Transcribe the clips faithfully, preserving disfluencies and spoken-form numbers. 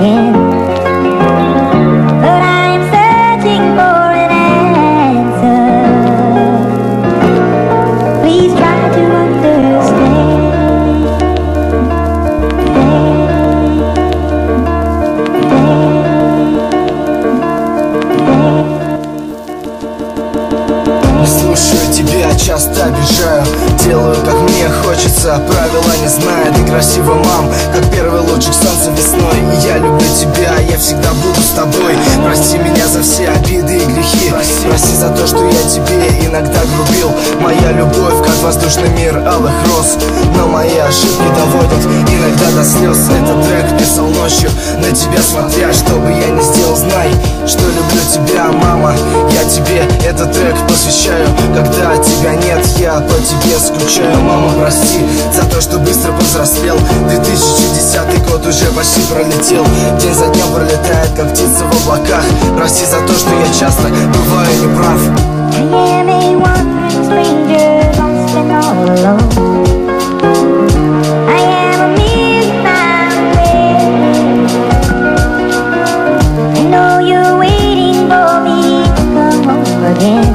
again. But I'm searching for an answer. Please try to understand. Не слушаю тебя, часто обижаю. Делаю, как мне хочется, правила не знаю. Ты красива, мам, как первый лучик солнца весной. И я люблю тебя, я всегда буду с тобой. Прости меня за все обиды и грехи. Прости, прости за то, что я тебе иногда грубил. Моя любовь, как воздушный мир алых роз. Но мои ошибки доводят иногда до слез. Этот трек писал ночью, на тебя смотря. Что бы я ни сделал, знай, что люблю тебя, мама. Я тебе этот трек посвящаю. Когда тебя нет, я по тебе скучаю. Мама, прости за то, что быстро повзрослел. две тысячи десятый год уже почти пролетел. День за днем пролетает, как птица в облаках. Прости за то, что я часто бываю неправ. I am a wandering stranger, lost and all alone. I am a million miles away. I know you're waiting for me to come home again.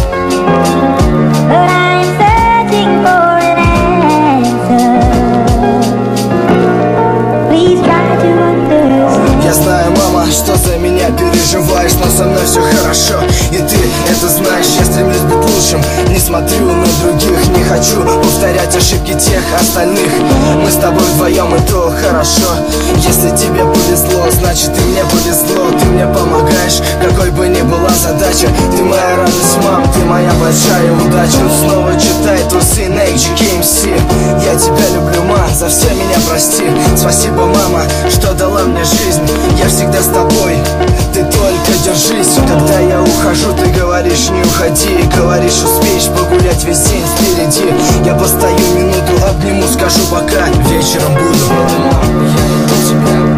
But I'm searching for an answer. Please try to understand. Я знаю, мама, что за меня переживаешь, но со мной все хорошо, и ты это знаешь. Я стремлюсь быть лучшим, не смотрю на других. Не хочу повторять ошибки тех остальных. Мы с тобой вдвоем, и то хорошо. Если тебе повезло, значит и мне повезло. Ты мне помогаешь, какой бы ни была задача. Ты моя радость, мам, ты моя большая удача. Он снова читает твой сын Эйч Кей Эм Си. Я тебя люблю, ма, за все меня прости. Спасибо, мама, что дала мне жизнь. Я всегда с тобой, ты только держись. Когда я ухожу, ты говоришь не уходи. Говоришь, успеешь погулять весь день впереди. Я постою минуту, обниму, скажу пока. Вечером буду, мам, я люблю тебя.